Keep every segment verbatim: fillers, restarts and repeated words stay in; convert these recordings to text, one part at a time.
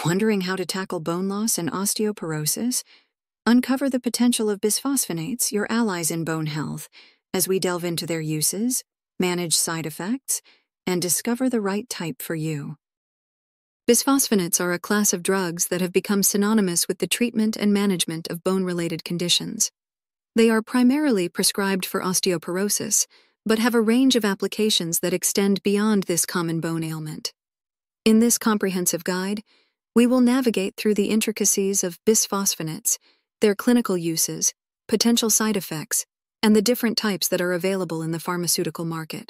Wondering how to tackle bone loss and osteoporosis? Uncover the potential of bisphosphonates, your allies in bone health, as we delve into their uses, manage side effects, and discover the right type for you. Bisphosphonates are a class of drugs that have become synonymous with the treatment and management of bone-related conditions. They are primarily prescribed for osteoporosis, but have a range of applications that extend beyond this common bone ailment. In this comprehensive guide, we will navigate through the intricacies of bisphosphonates, their clinical uses, potential side effects, and the different types that are available in the pharmaceutical market.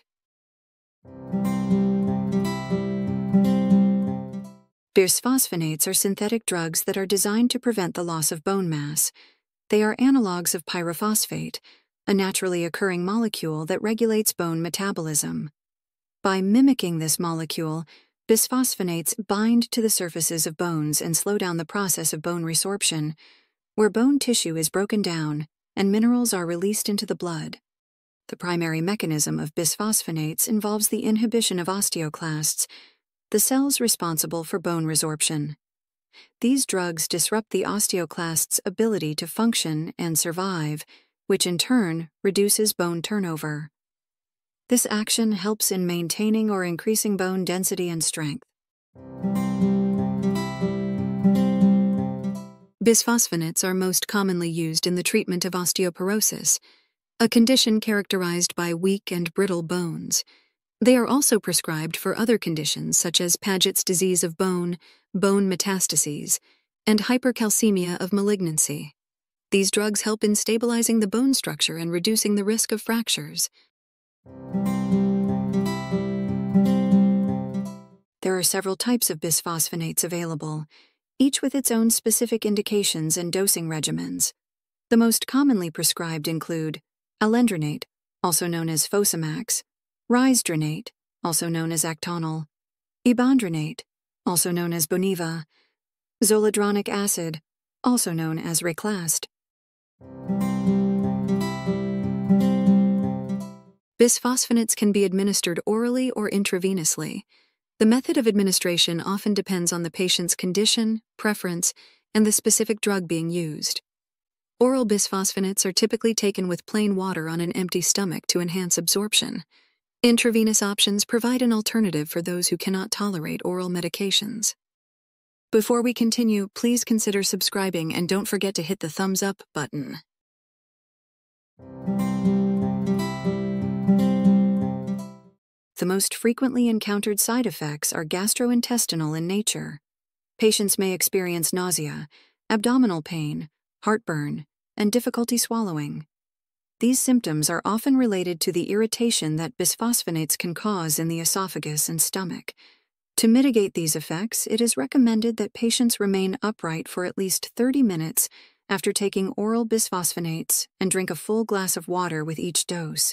Bisphosphonates are synthetic drugs that are designed to prevent the loss of bone mass. They are analogs of pyrophosphate, a naturally occurring molecule that regulates bone metabolism. By mimicking this molecule, bisphosphonates bind to the surfaces of bones and slow down the process of bone resorption, where bone tissue is broken down and minerals are released into the blood. The primary mechanism of bisphosphonates involves the inhibition of osteoclasts, the cells responsible for bone resorption. These drugs disrupt the osteoclasts' ability to function and survive, which in turn reduces bone turnover. This action helps in maintaining or increasing bone density and strength. Bisphosphonates are most commonly used in the treatment of osteoporosis, a condition characterized by weak and brittle bones. They are also prescribed for other conditions such as Paget's disease of bone, bone metastases, and hypercalcemia of malignancy. These drugs help in stabilizing the bone structure and reducing the risk of fractures. There are several types of bisphosphonates available, each with its own specific indications and dosing regimens. The most commonly prescribed include alendronate, also known as Fosamax, risdronate, also known as Actonal, ibandronate, also known as Boniva, zoledronic acid, also known as Reclast. Bisphosphonates can be administered orally or intravenously. The method of administration often depends on the patient's condition, preference, and the specific drug being used. Oral bisphosphonates are typically taken with plain water on an empty stomach to enhance absorption. Intravenous options provide an alternative for those who cannot tolerate oral medications. Before we continue, please consider subscribing and don't forget to hit the thumbs up button. The most frequently encountered side effects are gastrointestinal in nature. Patients may experience nausea, abdominal pain, heartburn, and difficulty swallowing. These symptoms are often related to the irritation that bisphosphonates can cause in the esophagus and stomach. To mitigate these effects, it is recommended that patients remain upright for at least thirty minutes after taking oral bisphosphonates and drink a full glass of water with each dose.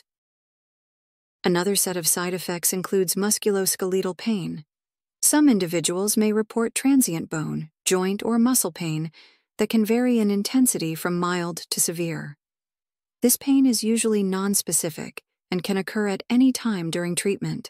Another set of side effects includes musculoskeletal pain. Some individuals may report transient bone, joint, or muscle pain that can vary in intensity from mild to severe. This pain is usually nonspecific and can occur at any time during treatment.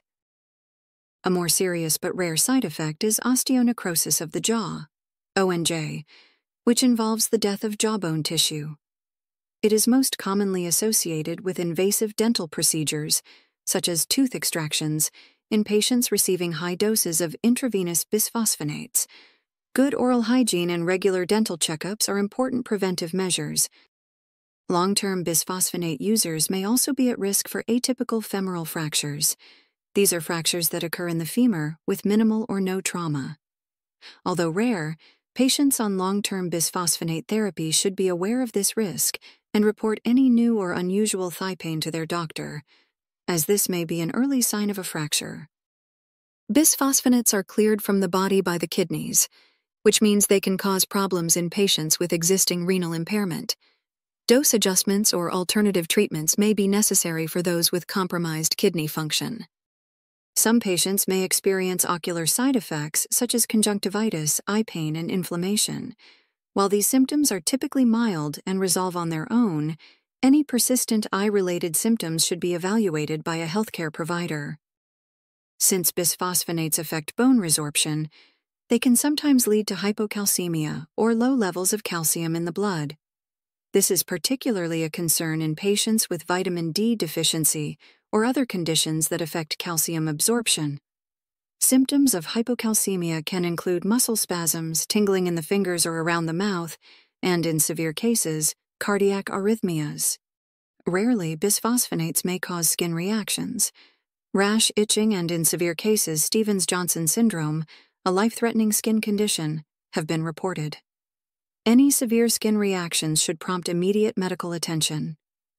A more serious but rare side effect is osteonecrosis of the jaw, O N J, which involves the death of jawbone tissue. It is most commonly associated with invasive dental procedures, such as tooth extractions, in patients receiving high doses of intravenous bisphosphonates. Good oral hygiene and regular dental checkups are important preventive measures. Long-term bisphosphonate users may also be at risk for atypical femoral fractures. These are fractures that occur in the femur with minimal or no trauma. Although rare, patients on long-term bisphosphonate therapy should be aware of this risk and report any new or unusual thigh pain to their doctor, as this may be an early sign of a fracture. Bisphosphonates are cleared from the body by the kidneys, which means they can cause problems in patients with existing renal impairment. Dose adjustments or alternative treatments may be necessary for those with compromised kidney function. Some patients may experience ocular side effects such as conjunctivitis, eye pain, and inflammation. While these symptoms are typically mild and resolve on their own, any persistent eye-related symptoms should be evaluated by a healthcare provider. Since bisphosphonates affect bone resorption, They can sometimes lead to hypocalcemia or low levels of calcium in the blood. This is particularly a concern in patients with vitamin D deficiency or other conditions that affect calcium absorption. Symptoms of hypocalcemia can include muscle spasms, tingling in the fingers or around the mouth, and in severe cases, cardiac arrhythmias. Rarely, bisphosphonates may cause skin reactions. Rash, itching, and in severe cases, Stevens-Johnson syndrome, a life-threatening skin condition, have been reported. Any severe skin reactions should prompt immediate medical attention.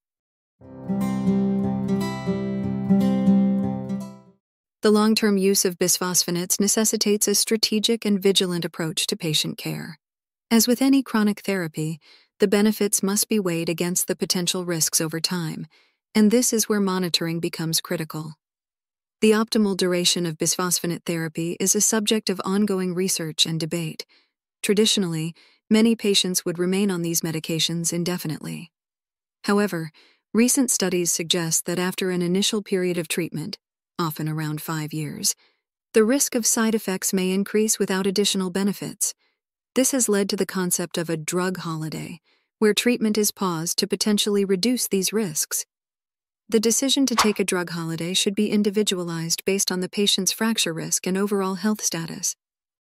The long-term use of bisphosphonates necessitates a strategic and vigilant approach to patient care. As with any chronic therapy, the benefits must be weighed against the potential risks over time, and this is where monitoring becomes critical. The optimal duration of bisphosphonate therapy is a subject of ongoing research and debate. Traditionally, many patients would remain on these medications indefinitely. However, recent studies suggest that after an initial period of treatment, often around five years, the risk of side effects may increase without additional benefits. This has led to the concept of a drug holiday, where treatment is paused to potentially reduce these risks. The decision to take a drug holiday should be individualized based on the patient's fracture risk and overall health status.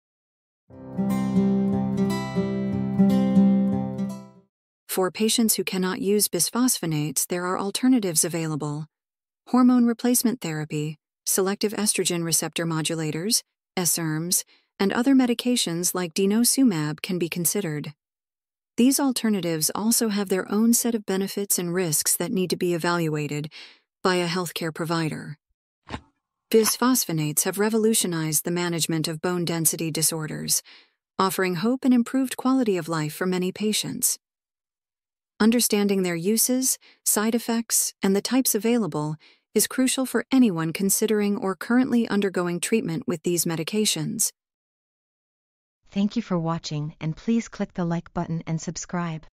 For patients who cannot use bisphosphonates, there are alternatives available. Hormone replacement therapy, selective estrogen receptor modulators, S E R Ms, and other medications like denosumab can be considered. These alternatives also have their own set of benefits and risks that need to be evaluated by a healthcare provider. Bisphosphonates have revolutionized the management of bone density disorders, offering hope and improved quality of life for many patients. Understanding their uses, side effects, and the types available is crucial for anyone considering or currently undergoing treatment with these medications. Thank you for watching, and please click the like button and subscribe.